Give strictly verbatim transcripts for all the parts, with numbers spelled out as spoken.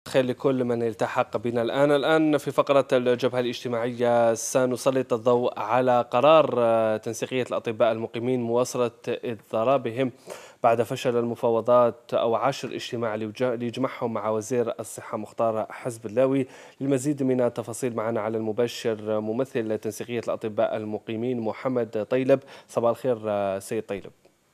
خير لكل من التحق بنا الآن. الآن في فقرة الجبهة الاجتماعية سنسلط الضوء على قرار آه، تنسيقية الأطباء المقيمين مواصلة إضرابهم بعد فشل المفاوضات أو عشر اجتماع لوج- ليجمعهم مع وزير الصحة مختار حزب اللاوي. للمزيد من التفاصيل معنا على المباشر ممثل تنسيقية الأطباء المقيمين محمد طيلب. صباح الخير آه، سيد طيلب.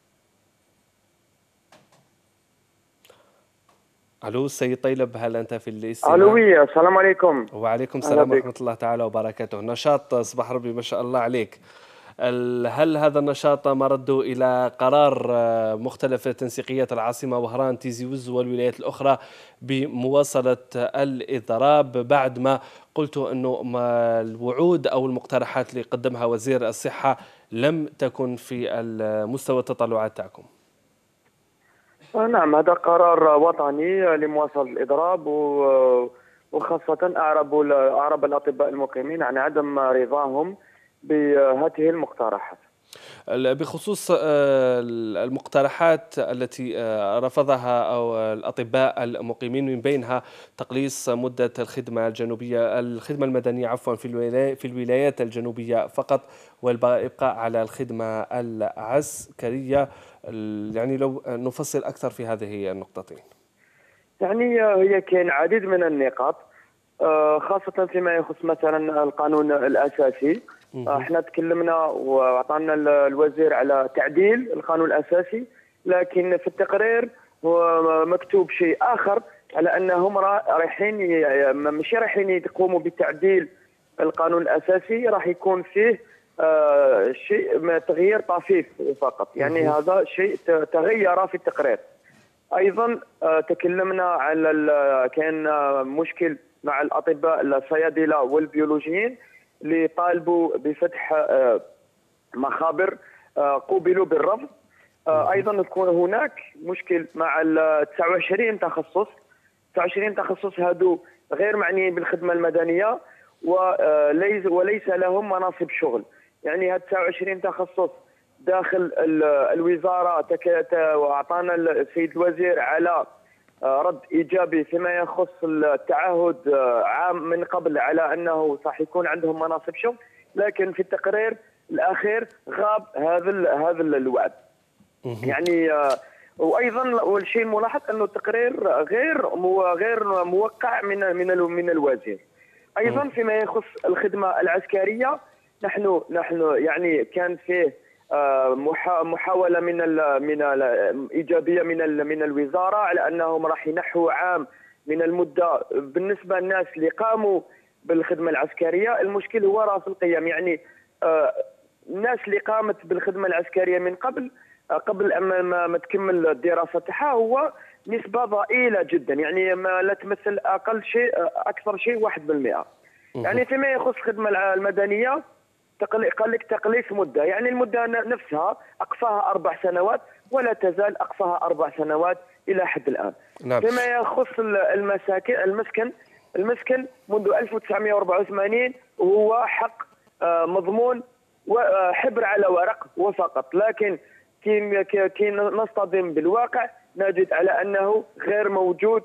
ألو سيد طيلب، هل أنت في الاستماع؟ علوية، السلام عليكم. وعليكم أهلا السلام بك. ورحمة الله تعالى وبركاته. نشاط صباح ربي ما شاء الله عليك. ال- هل هذا النشاط مرد إلى قرار آه، مختلف تنسيقية العاصمة وهران تيزي وزو والولايات الأخرى بمواصلة الإضراب بعد ما قلت أنه ما الوعود أو المقترحات اللي قدمها وزير الصحة لم تكن في مستوى التطلعات تاعكم؟ آه، نعم، هذا قرار وطني لمواصلة الإضراب، و- وخاصة أعرب أعرب الأطباء المقيمين عن عدم رضاهم بهذه المقترحات. بخصوص آه، المقترحات التي آه، رفضها أو الأطباء المقيمين، من بينها تقليص مدة الخدمة الجنوبية الخدمة المدنية عفوا في الولايات في الولايات الجنوبية فقط، والإبقاء على الخدمة العسكرية. ال- يعني لو نفصل أكثر في هذه النقطتين. يعني آه، هي كاين عديد من النقاط، آه، خاصة فيما يخص مثلا القانون الأساسي. آه، مهم. احنا تكلمنا وأعطانا ال- الوزير على تعديل القانون الأساسي، لكن في التقرير هو مكتوب شيء آخر، على أنهم را- رايحين ي- ماشي رايحين يقوموا بتعديل القانون الأساسي، راح يكون فيه آه، شيء ما- تغيير طفيف فقط. يعني مهم. هذا شيء ت- تغير في التقرير. ايضا آه، تكلمنا على ال- كان آه، مشكل مع الاطباء الصيادله والبيولوجيين اللي طالبوا بفتح آه، مخابر، آه، قوبلوا بالرفض. آه، مهم. ايضا يكون هناك مشكل مع ال تسعة وعشرين تخصص. تسعة وعشرين تخصص هادو غير معنيين بالخدمه المدنيه، وليس وليس لهم مناصب شغل. يعني هاد تسعة وعشرين تخصص داخل ال- الوزاره تك- ت- واعطانا السيد الوزير على آه، رد ايجابي فيما يخص التعهد آه، عام من قبل على انه صح يكون عندهم مناصب شغل، لكن في التقرير الاخير غاب هذا ال- هذا الوعد. مهم. يعني آه، وايضا والشيء الملاحظ انه التقرير غير مو غير موقع من من ال- من الوزير. ايضا فيما يخص الخدمه العسكريه، نحن نحن يعني كان فيه آه، محا- محاوله من ال من ال ايجابيه من ال من الوزاره على انهم راح ينحوا عام من المده بالنسبه للناس اللي قاموا بالخدمه العسكريه. المشكل هو راه في القيم. يعني آه، الناس اللي قامت بالخدمه العسكريه من قبل آه، قبل أما ما, ما تكمل الدراسه تاعها هو نسبه ضئيله جدا، يعني ما لا تمثل اقل شيء آه، اكثر شيء واحد بالمئة. مهم. يعني فيما يخص الخدمه الع- المدنيه تقل- قال لك تقليص مده، يعني المده ن- نفسها اقصاها اربع سنوات ولا تزال اقصاها اربع سنوات الى حد الان. نعم. فيما يخص ال- المساكن المسكن المسكن منذ ألف وتسعمئة وأربعة وثمانين وهو حق آه، مضمون وحبر على ورق وفقط، لكن كي كي نصطدم بالواقع نجد على انه غير موجود.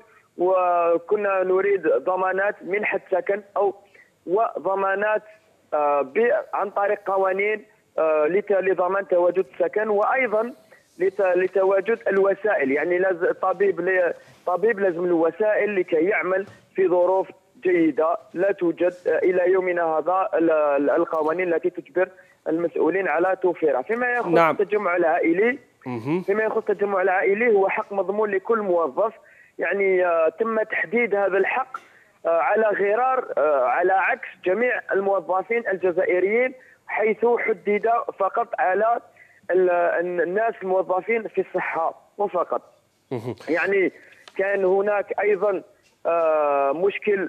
وكنا نريد ضمانات منحة سكن او وضمانات آه، ب- عن طريق قوانين آه، لت- لضمان تواجد السكن، وايضا لت- لتواجد الوسائل. يعني لازم الطبيب لي- طبيب لازم له وسائل لكي يعمل في ظروف جيدة. لا توجد آه، إلى يومنا هذا ال- ال- القوانين التي تجبر المسؤولين على توفيرها. فيما يخص نعم. التجمع العائلي مهم. فيما يخص التجمع العائلي هو حق مضمون لكل موظف. يعني آه، تم تحديد هذا الحق آه، على غرار آه، على عكس جميع الموظفين الجزائريين، حيث حدد فقط على ال- الناس الموظفين في الصحة وفقط. مهم. يعني كان هناك ايضا آه، مشكل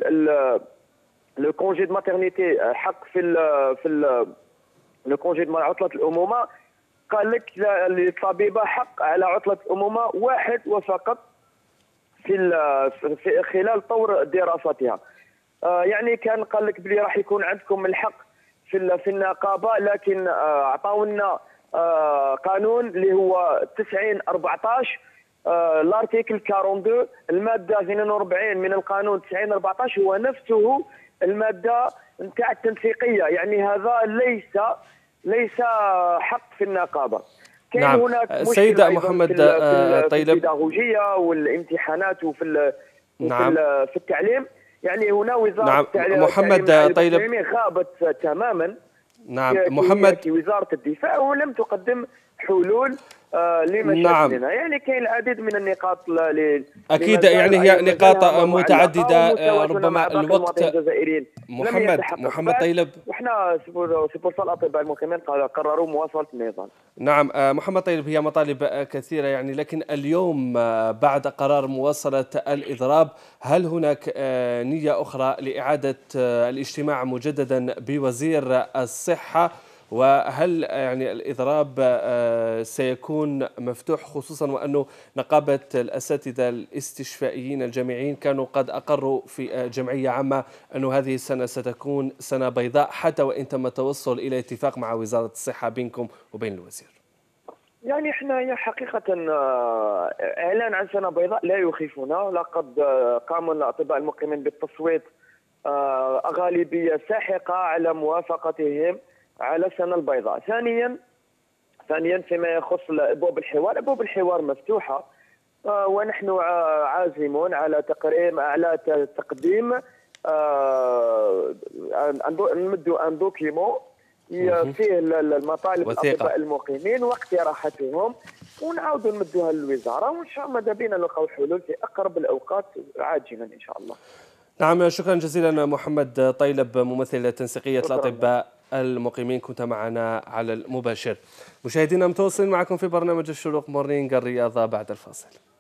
لو كونجي دو ماترنيتي، حق في ال في ال لو كونجي دو عطلة الأمومة. قال لك لا- للطبيبة حق على عطلة الأمومة واحد وفقط في ال- في خلال طور دراستها. آه، يعني كان قال لك بلي راح يكون عندكم الحق في ال- في النقابة، لكن آه، عطاونا آه، قانون اللي هو تسعين أربعطاش الارتيكل اثنين وأربعين الماده اثنين وأربعين من القانون تسعين أربعطاش هو نفسه الماده نتاع التنسيقيه، يعني هذا ليس ليس حق في النقابه. كان نعم. هناك السيدة محمد في, في, طيلب، في البيداغوجيه والامتحانات وفي نعم. في التعليم، يعني هنا وزاره نعم. التعليم محمد طيلب غابت تماما. نعم محمد في وزاره الدفاع ولم تقدم حلول آه لمشاكلنا. نعم. يعني كاين العديد من النقاط اكيد، يعني هي نقاط متعدده ربما الوقت. محمد محمد طيلب، وحنا سبورصال الاطباء المقيمين قرروا مواصله النظام. نعم محمد طيلب، هي مطالب كثيره يعني، لكن اليوم بعد قرار مواصله الاضراب هل هناك نيه اخرى لاعاده الاجتماع مجددا بوزير الصحه؟ وهل يعني الإضراب سيكون مفتوح، خصوصا وأنه نقابة الأساتذة الاستشفائيين الجامعيين كانوا قد أقروا في جمعية عامة أن هذه السنة ستكون سنة بيضاء، حتى وإن تم التوصل إلى اتفاق مع وزارة الصحة بينكم وبين الوزير؟ يعني احنا حقيقة إعلان عن سنة بيضاء لا يخيفنا، لقد قام الأطباء المقيمين بالتصويت غالبية ساحقة على موافقتهم على السنة البيضاء. ثانيا ثانيا فيما يخص ابواب الحوار، ابواب الحوار مفتوحه آه ونحن عازمون على تقديم على تقديم آه نمد ان دوكيمون فيه المطالب الاطباء المقيمين واقتراحاتهم، ونعاودوا نمدوها للوزاره، وان شاء الله ماذا بينا نلقاو حلول في اقرب الاوقات عاجلا ان شاء الله. نعم، شكرا جزيلا محمد طيلب، ممثل تنسيقية الأطباء المقيمين، كنت معنا على المباشر. مشاهدينا، متواصلين معكم في برنامج الشروق مورنينغ الرياضة بعد الفاصل.